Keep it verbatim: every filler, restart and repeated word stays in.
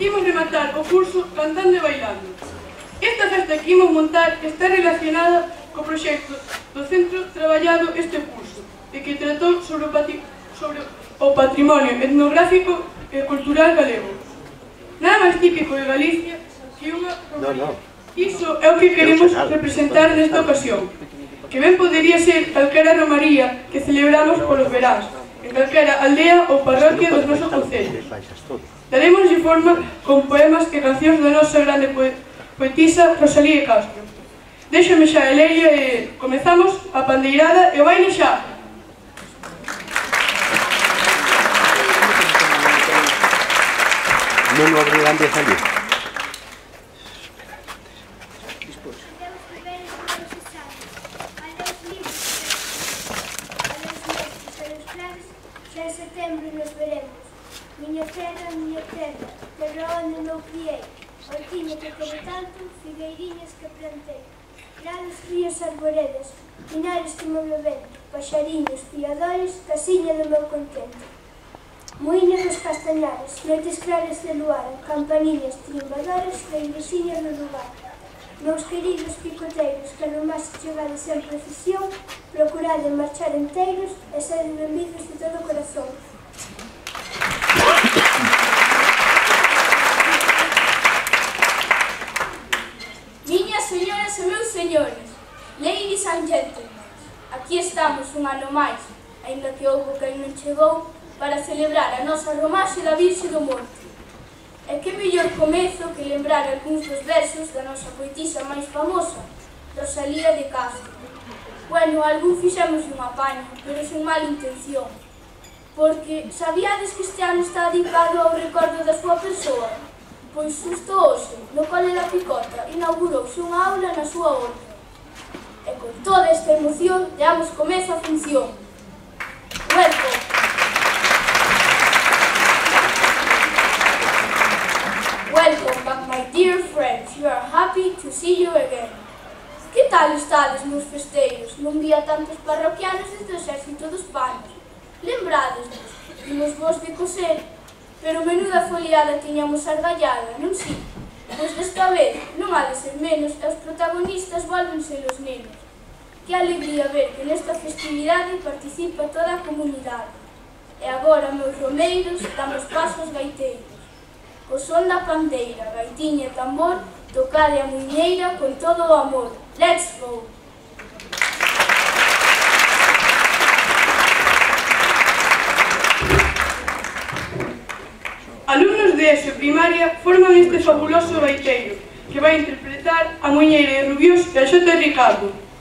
imos rematar o curso cantando e bailando. Esta festa que imos montar está relacionada co proxecto do centro traballado este curso e que tratou sobre o, pati sobre o patrimonio etnográfico e cultural galego. Nada máis típico de Galicia que unha romaría. Iso é o que queremos representar nesta ocasión, que ben podería ser calquera romaría que celebramos polos veráns, en calquera aldea ou parroquia dos nosos concellos. Daremoslle forma con poemas e cancións da nosa grande poeta poetisa Rosalía de Castro. Déxame xa a Leia e comezamos a pandeirada e o baile xa. Non o obrigan de salir. Xa en setembro nos veremos. Miña terra, miña terra, terra onde me criei. Ortiña que como tanto, figueiriñas que plantei, grados, ríos, arboredas, pinares que me beben, paxariños, fiadores, casiña do meu contento. Muíño dos castañares, noites claras de luar, campaniñas trimbadoras da igresiña no lugar. Meus queridos picoteiros, que no máis chegades en precisión, procurade marchar enteiros e sede benvidos de todo o corazón. Miñas señoras e meus señores, ladies and gentlemen, aquí estamos un ano máis, aínda que houbo quen non chegou, para celebrar a nosa romaxe da Virxe do Monte. E que mellor comezo que lembrar algúns dos versos da nosa poetisa máis famosa, Rosalía de Castro. Bueno, algún fixemos un apaño, pero sen mala intención, porque sabíades que este ano está dedicado ao recordo da súa persoa? Pois xusto hoxe, no Cole da Picota, inaugurouse unha aula na súa honra. E con toda esta emoción, damos comezo a función. Welcome! Welcome back, my dear friends. We are happy to see you again. Que tal estades nos festeiros? Non vía tantos parroquianos desde o exército dos panos. Lembrádesnos, vimos vos de coser, pero menuda foliada tiñamos argallada, non si? Pois desta vez non ha de ser menos e os protagonistas volvense os nenos. Que alegría ver que nesta festividade participa toda a comunidade. E agora, meus romeiros, damos paso aos gaiteiros. O son da pandeira, gaitiña e tambor, tocade a muiñeira con todo o amor. Let's go! Alumnos de ESO primaria forman este fabuloso gaiteiro que vai interpretar a Muiñeira de Rubiós e a Xota Ricardo.